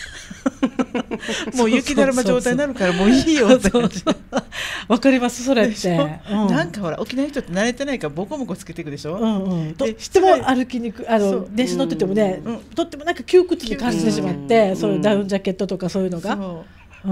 もう雪だるま状態になるからもういいよって感じ。 わかりますそれって、 うん、なんかほら沖縄の人って慣れてないからボコボコつけていくでしょ、うんうん、とっても歩きにくいあの電車乗っててもね、うん、とってもなんか窮屈に感じてしまって、うん、そういうダウンジャケットとかそういうのが、うん、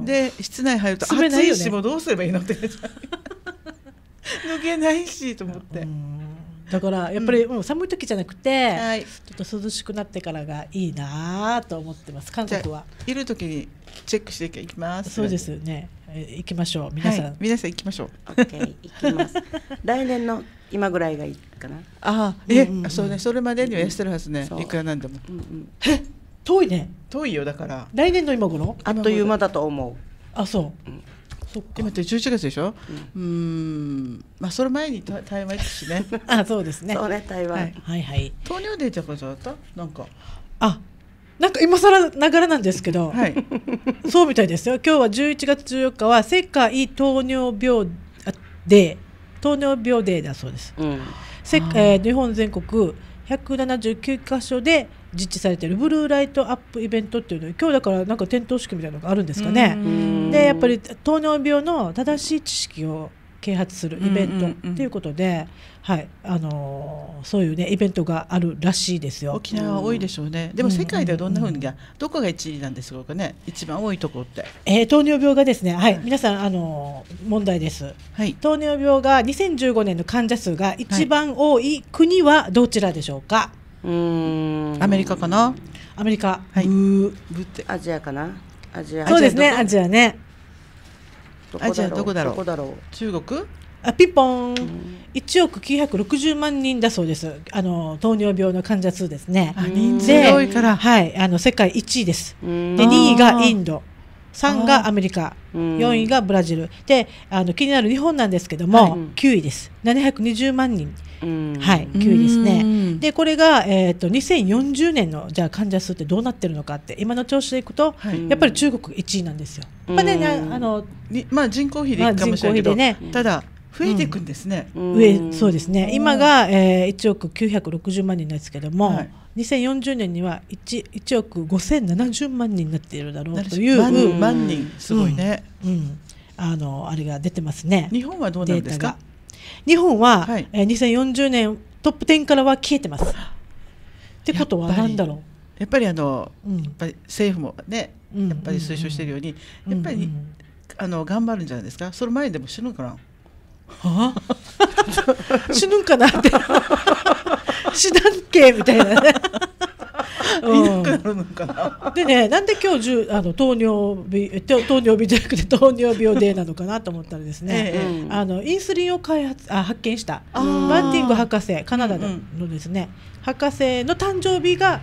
で室内入ると暑いしもうどうすればいいのって脱げないしと思って、うん、 だからやっぱりもう寒い時じゃなくて、うんはい、ちょっと涼しくなってからがいいなと思ってます。韓国はいる時にチェックしていきます。 そうですよね。行きましょう皆さん、はい、 皆さん行きましょう。 オッケー行きます。来年の今ぐらいがいいかな。 ああ、え、うんうんうん、そうね、それまでには痩せてるはずね、うん、いくらなんでも、うんうん、 え遠いね。 遠いよ。だから来年の今頃あっという間だと思う。 あ、そう、うん、 そっか。今ってじゅういちがつでしょ、うん、うーん、まあそれ前に台湾行くしねあ、そうですね。 そうね、台湾、はい、 はいはい。 糖尿デーとかだったなんかあなんか今更ながらなんですけど、はい、そうみたいですよ。今日はじゅういちがつじゅうよっかは世界糖尿病デー糖尿病デーだそうです、うんせえー、日本全国ひゃくななじゅうきゅうかしょで実施されているブルーライトアップイベントっていうの今日だからなんか点灯式みたいなのがあるんですかね。でやっぱり糖尿病の正しい知識を啓発するイベントということで、うんうんうん、はいあのー、そういうねイベントがあるらしいですよ。 沖縄は多いでしょうね。でも世界ではどんな風にが、うんうんうん、どこがいちいなんですかね。一番多いところって、 えー、糖尿病がですね、はい、皆さんあのー、問題です、はい、糖尿病がにせんじゅうごねんの患者数が一番多い国はどちらでしょうか。 うーんアメリカかな。 アメリカ、 はい、 ブってアジアかな。アジアそうですね。アジアね。 アジアどこだろう。どこだろう。中国。 あピンポン、うん、いちおくきゅうひゃくろくじゅうまんにんだそうです。あの糖尿病の患者数ですね。 あ人数が多いから、 はい、あの世界いちいです。でにいがインド、さんがアメリカ、よんいがブラジルで、あの気になる日本なんですけども、はい、きゅういです。ななひゃくにじゅうまんにん、はい、きゅういですね。でこれが、えー、とにせんよんじゅうねんのじゃあ患者数ってどうなってるのかって今の調子でいくと、はい、やっぱり中国いちいなんですよ。まあね、あのまあ、人口比でいいかもしれないけど、まあね、ただ増えていくんですね、 うん、上そうですね。今が、えー、いちおくきゅうひゃくろくじゅうまんにんなんですけども、はい、にせんよんじゅうねんには 1, いちおくごせんななじゅうまんにんになっているだろうという万, 万人すごいね、 うんうん、あのあれが出てますね。 日本はどうなんですか。 日本は、はい、えー、にせんよんじゅうねんトップじゅうからは消えてます。ってことは何だろう。 やっぱりあの、うん、やっぱり政府もね、やっぱり推奨しているように、うんうん、やっぱり、うんうん、あの頑張るんじゃないですか。その前でも死ぬかな。 はあ、死ぬんかなって死なんけみたいなねいなくなるのかな。 でね、なんで今日あの糖尿病糖尿病じゃなくて糖尿病デーなのかなと思ったらですね、ええ、あのインスリンを開発あ発見したバンティング博士カナダのですね、うんうん、博士の誕生日が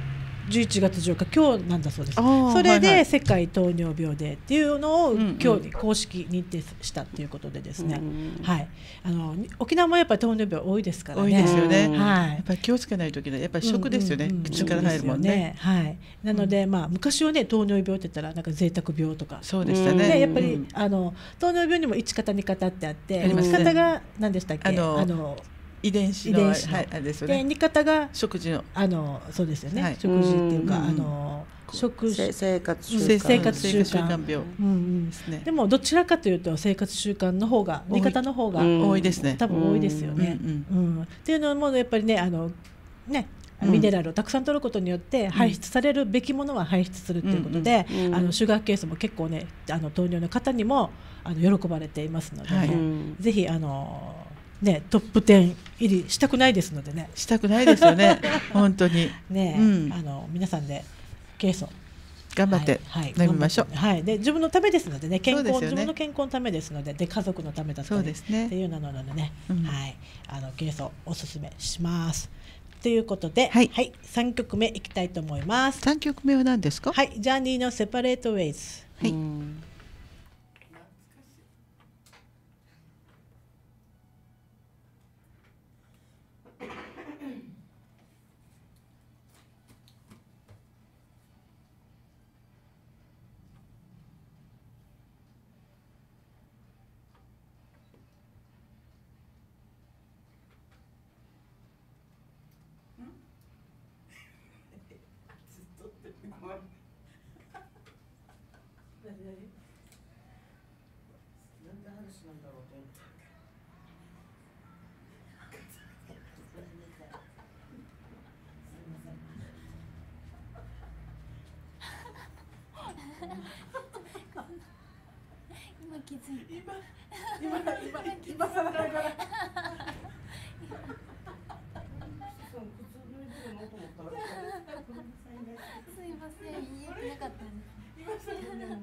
じゅういちがつじゅうよっか今日なんだそうです。それで世界糖尿病デーっていうのを今日に公式認定したっていうことでですね、うんうん、はい、あの沖縄もやっぱり糖尿病多いですからね。 多いですよね、 はい、 やっぱり気をつけないといけない。やっぱり食ですよね、うんうんうん、口から入るもん ね, ね、 はい、なので、まあ、昔はね糖尿病って言ったらなんか贅沢病とかそうでしたね、 でやっぱり、うん、あの糖尿病にもいち型に型ってあっていち型が何でしたっけ、あのあの遺伝子の、遺伝子の、はい、あれですよね。 でに型が食事のあのそうですよね、はい、食事っていうか、うん、あの食生活習慣、 生活習慣病、うんうんですね。 でもどちらかというと生活習慣の方がに型の方が多いですね。 多分多いですよね。うんうんうん、っていうのもやっぱりねあのねミネラルをたくさん取ることによって排出されるべきものは排出するということで、うんうん、あのシュガーケースも結構ねあの糖尿の方にもあの喜ばれていますので、ね、はい、ぜひあのね、トップじゅう入りしたくないですのでね。 したくないですよね本当にね、うん、あの皆さんでケースを頑張って飲みましょう。 はいはい、で自分のためですのでね、健康、ね、自分の健康のためですので、で家族のためだったりっていうのなのでね、うん、はい、あのケースをおすすめします。ということで、はいはい、さんきょくめいきたいと思います。 さんきょくめは何ですか？ はい、ジャーニーのセパレートウェイズ。はい。 今気づいて今今今今さらからすいません、言えてなかったんです。今さらから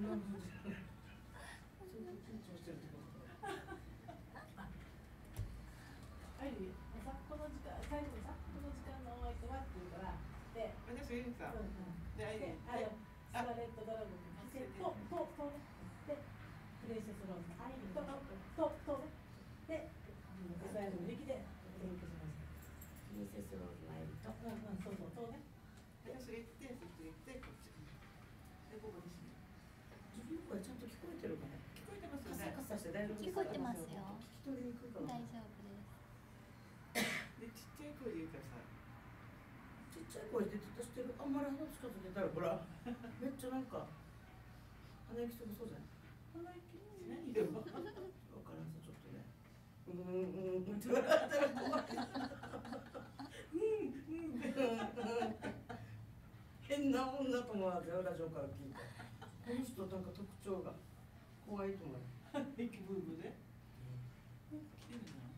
この時間、最後にさ、この時間のお相手はって言うから、で、 私いいさ、で、 あれ、スカレットドラゴンで、と、と、と、で、プレイセスローズ、アイリー、と、と、と、で、最後の力で、勉強します。 プレイセスローズのアイリーと、 うんうん、そうそう、とね。 私が行って、そっち行って、こっち。で、ここですね。自分の声ちゃんと聞こえてるかな。聞こえてますよね。カサカサして大丈夫ですか？ 聞こえてますよ。 聞き取りにくいかな。 大丈夫です。 で、ちっちゃい声で言うからさ、ちっちゃい声で出してる、あんまり鼻近づけたらほらめっちゃなんか鼻息すごそうじゃない？鼻息何でも分からんさ、ちょっとね、うんうんうんって笑ったら怖いうんうん変な女と思わずラジオから聞いて、この人なんか特徴が怖いと思う。息ブーブーで来てるな。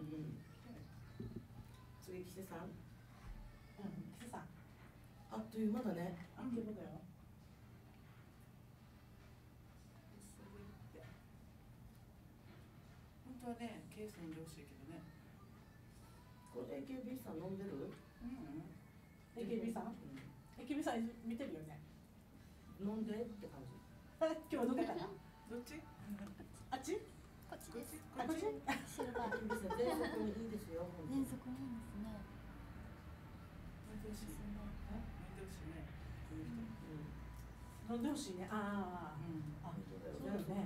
次、キセさん。うん、 キセさん。 あっという間だね。 あっという間だよ。 本当はね、ケース飲んでほしいけどね。これ エーケービー さん飲んでる？うん。 エーケービー さん？ エーケービー さん見てるよね。 飲んでって感じ。 今日はどこかな？ どっち？ あっち？ こっちです。 あっち？ シルバー。 喘息にいいですよ。 喘息にいいですね。 飲んでほしいね。 飲んでほしいね。ああ。うん。あ、そうだよね。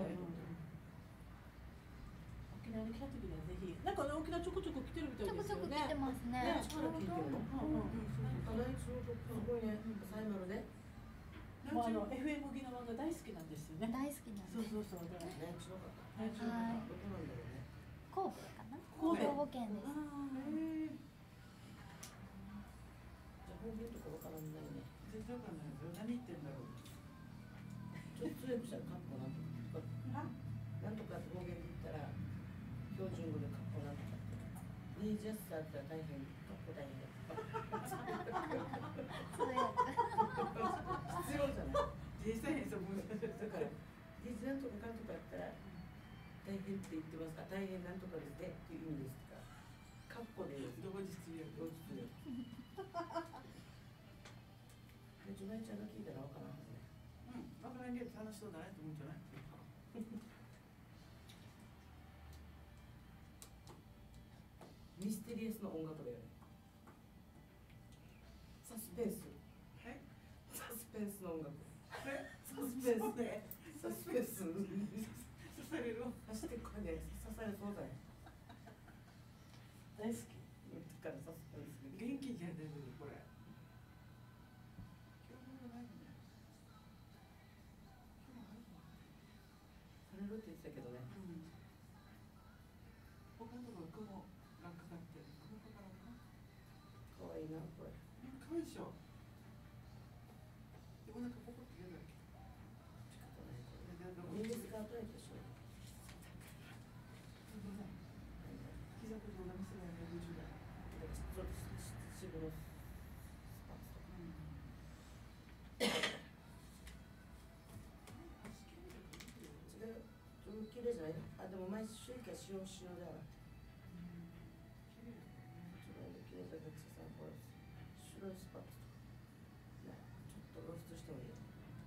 沖縄に来た時にはぜひ。なんか沖縄ちょこちょこ来てるみたいですよね。 ちょこちょこ来てますね。 力聞いてるの？うんうん。あ、来週とすごいね。サイマルで。 もうあの エフエム 沖縄が大好きなんですよね。 大好きなんです。 そうそうそう。 ね、強かった。 はい。 どこなんだろうね。 神戸かな？ 神戸。 兵庫県です。 方言とかわからないね。全然わかんないですよ。何言ってんだろう。ちょっと強くしたらカッコなんとか。なんとかって方言で言ったら標準語でカッコなんとかって。ネイジャスターって大変カッコ大変。 それやった。 必要じゃない。実際にそう思う。だから実なんとかかんとかやったら大変って言ってますか。大変なんとかですねっていう意味ですか。カッコで同日用同日用。 ちのちゃんが聞いたらわからんはずね。うん、わからんけど楽しそうだねと思うんじゃない？ミステリアスの音楽だよね。サスペンス。はい。サスペンスの音楽。サスペンスね。サスペンス。刺される。走ってこれね、刺されそうだね。大好き。だからサスペンス。元気じゃ出るこれ。今日もないね。されるって言ってたけどね。うん。他のところ雲がかかってる。雲かからんか。可愛いなこれ。可愛いでしょ。でもなんかここって言うだけ。仕方ないこれ。ミニスカートやでしょ。膝小僧が見せないのごじゅうだい。ちょっと七分のスパッツとか。違う。綺麗じゃない？あ、でも毎週一回塩塩で洗って。綺麗だね。綺麗だけどさ、これ白いスパッツとか。ね、ちょっと露出してもいいよ。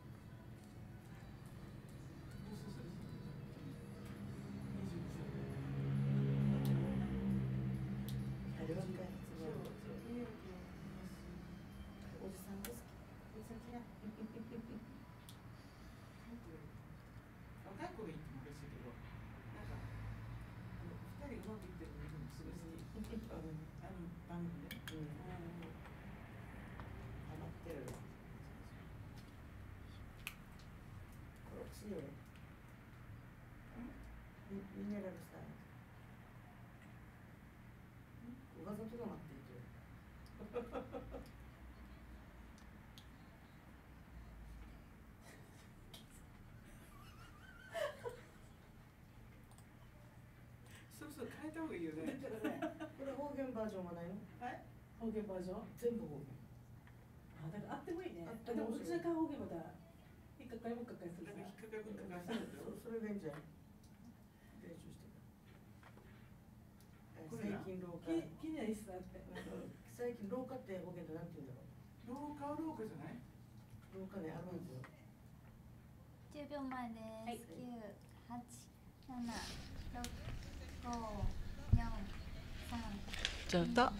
おじさんです。おじさん嫌い。若い子がいいって昔だけど、なんか二人うまくいってるのにすごい好き。あの番組で。うん。ハマってる。これお薬よね。ミミネラルスタイル。わざとが待っていてる。そうそう変えた方がいいよね。だからね、これ方言バージョンはないの？はい。方言バージョン？全部方言。あ、だからあってもいいね。でもどちらか方言また引っかかりもっかかりする。引っかかりもっかかりする。それがいいんじゃない？練習してた。最近廊下。気になりすあって。最近廊下って方言でなんて言うんだろう。廊下は廊下じゃない？廊下ねあるんですよ。 じゅうびょうまえです。きゅう、はち、なな、ろく、ご、よん、さん。 ちょっと。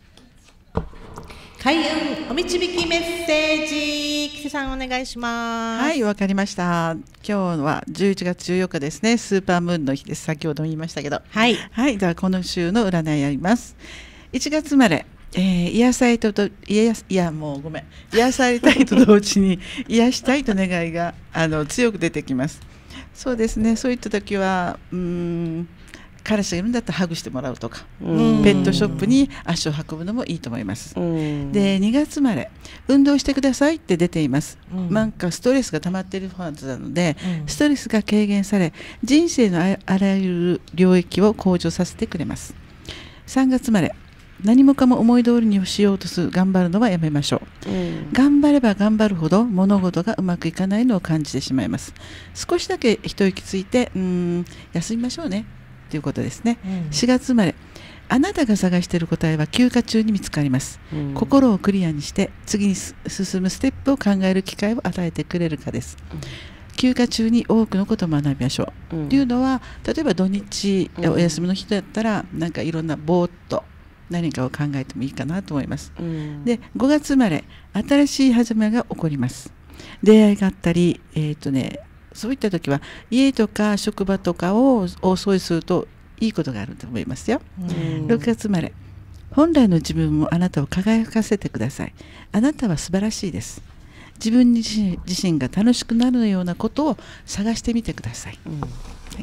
開運お導きメッセージ、キセさんお願いします。 はい、わかりました。今日はじゅういちがつじゅうよっかですね。スーパームーンの日です。先ほども言いましたけど。 はい。 はい、ではこの週の占いやります。いちがつ生まれ。えー、癒されたと癒いやもうごめん癒されたいと同時に癒したいと願いがあの強く出てきます。そうですね。そういった時はうーん彼氏がいるんだったらハグしてもらうとか、ペットショップに足を運ぶのもいいと思います。でにがつ生まれ運動してくださいって出ています。なんかストレスが溜まっているはずなので、ストレスが軽減され人生のあらゆる領域を向上させてくれます。さんがつ生まれ何もかも思い通りにしようとする頑張るのはやめましょう、うん、頑張れば頑張るほど物事がうまくいかないのを感じてしまいます。少しだけ一息ついてうーん休みましょうねということですね、うん、しがつ生まれあなたが探している答えは休暇中に見つかります、うん、心をクリアにして次に進むステップを考える機会を与えてくれるかです、うん、休暇中に多くのことを学びましょう、うん、というのは例えば土日、うん、お休みの日だったらなんかいろんなぼーっと何かを考えてもいいかなと思います、うん、でごがつ生まれ新しい始めが起こります。出会いがあったり、えーとね、そういった時は家とか職場とかを大掃除するといいことがあると思いますよ、うん、ろくがつ生まれ本来の自分もあなたを輝かせてください。あなたは素晴らしいです。自分自身、自身が楽しくなるようなことを探してみてください、うんはい、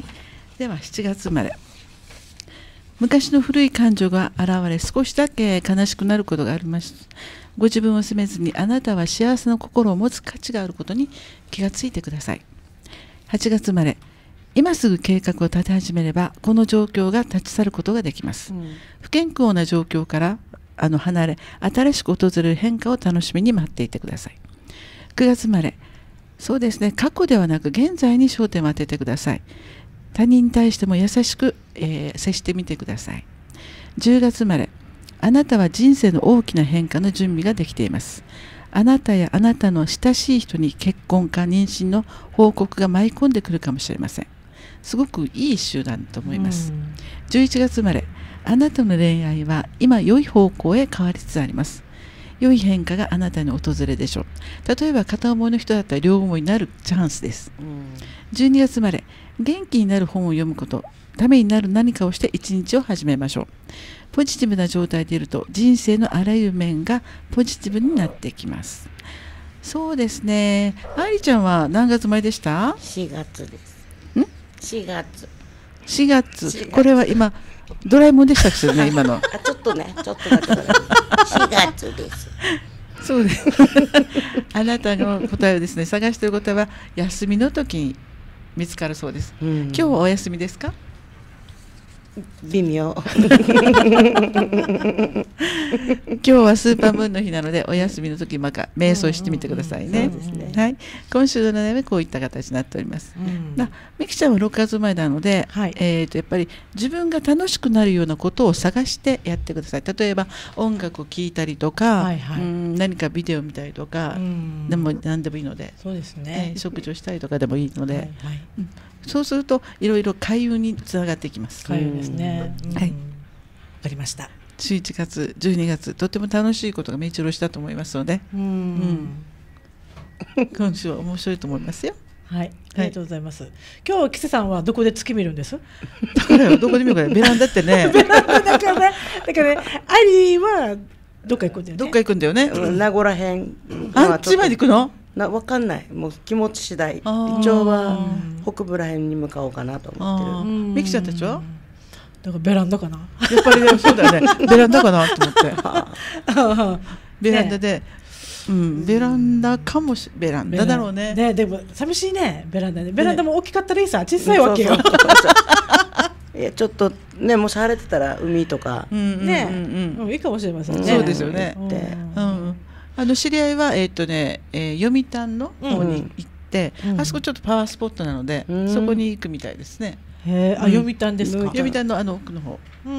ではしちがつ生まれ昔の古い感情が現れ少しだけ悲しくなることがあります。ご自分を責めずにあなたは幸せな心を持つ価値があることに気がついてください。はちがつ生まれ今すぐ計画を立て始めればこの状況が立ち去ることができます、うん、不健康な状況からあの離れ新しく訪れる変化を楽しみに待っていてください。くがつ生まれそうですね過去ではなく現在に焦点を当ててください。他人に対しても優しく、えー、接してみてください。じゅうがつ生まれあなたは人生の大きな変化の準備ができています。 あなたやあなたの親しい人に結婚か妊娠の報告が舞い込んでくるかもしれません。すごくいい週だと思います。じゅういちがつ生まれ、あなたの恋愛は今良い方向へ変わりつつあります。良い変化があなたに訪れるでしょう。例えば片思いの人だったら両思いになるチャンスです。じゅうにがつ生まれ、元気になる本を読むこと、ためになる何かをして一日を始めましょう。ポジティブな状態でいると人生のあらゆる面がポジティブになってきます。そうですね。愛理ちゃんは何月生まれでした？ しがつです。 ん？ しがつ。 しがつ。これは今ドラえもんでしたっけね、今の。 あ、ちょっとね、ちょっとだけだね。しがつです。 そうです。あなたの答えをですね、探している答えは休みの時に見つかるそうです。うん、今日はお休みですか？ 微妙。 今日はスーパームーンの日なのでお休みの時まか瞑想してみてくださいね。はい。今週の悩みはこういった形になっております。なみきちゃんはろくがつ生まれなので、はい、えっとやっぱり自分が楽しくなるようなことを探してやってください。例えば音楽を聴いたりとか、はいはい、うん何かビデオを見たりとか、でも何でもいいので、 そうですね。 えー、食事をしたりとかでもいいので。はいはいうんそうするといろいろ開運につながっていきます。 開運ですね。うん、はい。わかりました。 じゅういちがつ、じゅうにがつ、とても楽しいことが目白押しだと思いますので、うんうん、今週は面白いと思いますよ。 はい、ありがとうございます。はい、今日キセさんはどこで月見るんです？ だからどこで見るかベランダってね。 ベランダだからね。だからね、アリはどっか行くんだよね。 どっか行くんだよね。 うん、名古屋編。 あっちまで行くの？ な分かんない、もう気持ち次第。一応は北部らへんに向かおうかなと思ってる。 ミキちゃんたちはだからベランダかな、 やっぱり、ね、そうだよねベランダかなと思ってベランダで、ねうん、ベランダかもしベランダだろうね。 ね、でも寂しいね、ベランダね。ベランダも大きかったらいいさ、小さいわけよ。 いやちょっとね、もし晴れてたら海とかね、いいかもしれませんね。 そうですよね。うんあの知り合いは、えーとねえー、読谷の方に行って、うん、あそこちょっとパワースポットなので、うん、そこに行くみたいですね。 へー、あ、読谷ですか？ 読谷のあの奥の方、うん、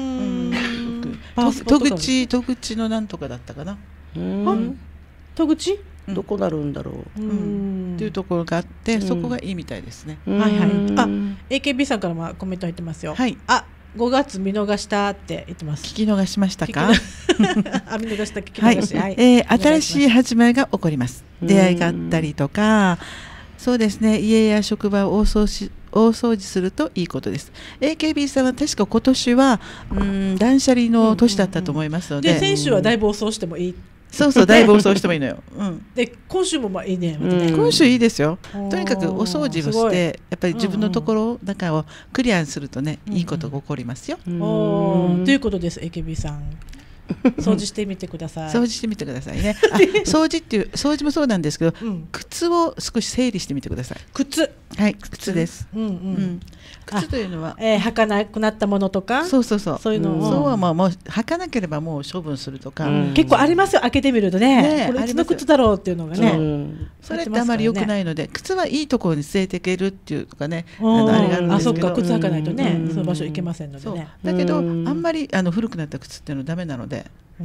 戸口戸口のなんとかだったかな。 戸口どこなるんだろう、 うん、っていうところがあって、そこがいいみたいですね。 はいはい。あ、エーケービー さんからもコメント入ってますよ。はい。あ、ごがつ見逃したって言ってます。 聞き逃しましたか？ あ、見逃した、聞き逃し。 はい。えー、新しい始まりが起こります。出会いがあったりとか、そうですね。家や職場を大掃除大掃除するといいことです。エーケービー さんは確か今年はうん断捨離の年だったと思いますので、 で先週はだいぶ大掃除してもいい。 そうそう、だいぶお掃除してもいいのよ。うん、 で今週もまあいいね。 今週いいですよ。とにかくお掃除をしてやっぱり自分のところ中をクリアにするとね、いいことが起こりますよ。 おということです。 エーケービー さん掃除してみてください。 掃除してみてくださいね。あ、掃除っていう掃除もそうなんですけど、うん、靴を少し整理してみてください。 靴、 はい、靴です。うんうん、靴というのは、 えー、履かなくなったものとか、 そうそうそう、 そういうのを、 そうはまあもう履かなければもう処分するとか、 うん、結構ありますよ。開けてみるとね、ね、これいつの靴だろうっていうのがね、うん、 それってあまり良くないので、靴はいいところに連れていけるっていうとかね、あのあれがあるんですけど、 あ、そっか、靴履かないとね、うん、その場所行けませんのでね。 だけどあんまりあの古くなった靴っていうのはダメなので。うん、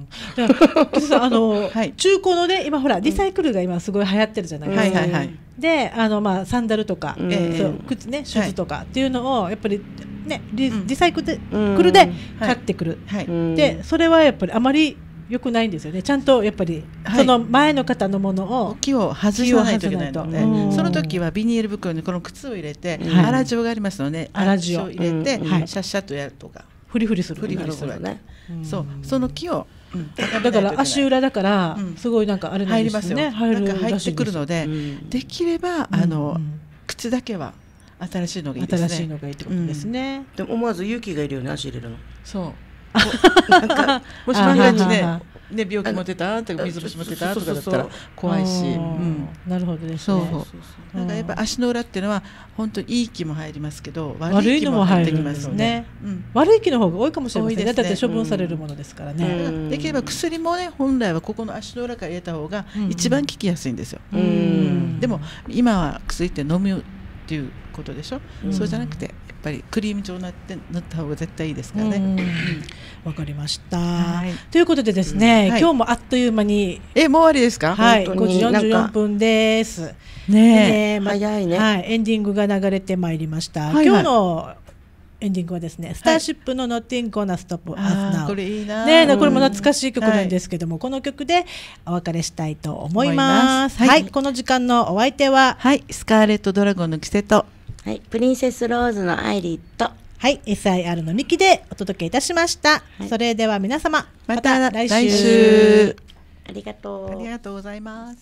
あの、はい、中古のね、今ほらリサイクルが今すごい流行ってるじゃないですか。はいはいはい、で、あのまあサンダルとか、うん、そう靴ね、シューズとかっていうのをやっぱりね リ,、うん、リサイクルで買ってくる。はいはい、でそれはやっぱりあまり良くないんですよね。ちゃんとやっぱりその前の方のものを木を外さないといけないので、その時はビニール袋にこの靴を入れて、粗塩がありますので、粗塩を入れてシャッシャッとやるとか。 フリフリする。 フリフリするね。そう、その木を、 うん、だから足裏だから、うん、すごいなんかあれなんですね。 入りますよ。なんか入ってくるので、うん、できればあの、うん、靴だけは新しいのがいいですね。 新しいのがいいってことですね。 うん、でも思わず勇気がいるよね、足入れるの。 そう。なんかもし万が一ね。ね、病気持ってたとか水虫持ってたとかだったら怖いし、 なるほどですね。 なんかやっぱ足の裏っていうのは本当にいい気も入りますけど、悪い気も入ってきますね。 悪い気の方が多いかもしれませんね。だって処分されるものですからね。 できれば薬もね、本来はここの足の裏から入れた方が一番効きやすいんですよ。でも今は薬って飲むっていうことでしょ。そうじゃなくてやっぱりクリーム状になって塗った方が絶対いいですからね。 わかりました。ということでですね、今日もあっという間にえもう終わりですか？ はい、ごじよんじゅうよんぷんです。 ねえ、早いね。 はい、エンディングが流れてまいりました。今日のエンディングはですね、スターシップの Nothing Gonna Stop Us Now。 これいいな。 ね、これも懐かしい曲なんですけども、この曲でお別れしたいと思います。はい、この時間のお相手は、 はい、スカーレットドラゴンのキセと、 はい、プリンセスローズのアイリット、 はい、エスアイアール のミキでお届けいたしました。はい、それでは皆様、また来週。来週ありがとう。 ありがとうございます。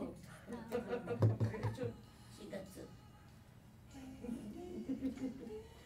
しがつ